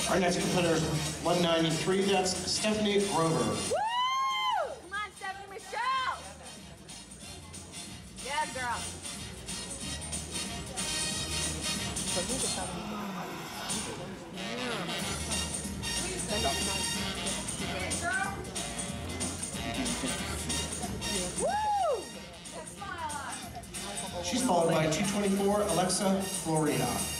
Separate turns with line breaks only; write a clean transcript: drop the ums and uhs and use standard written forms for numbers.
Our next competitor is 193. That's Stephanie Grover.
Woo! Come on, Stephanie Michelle. Yeah, girl. Woo!
She's followed by 224 Alexa Florida.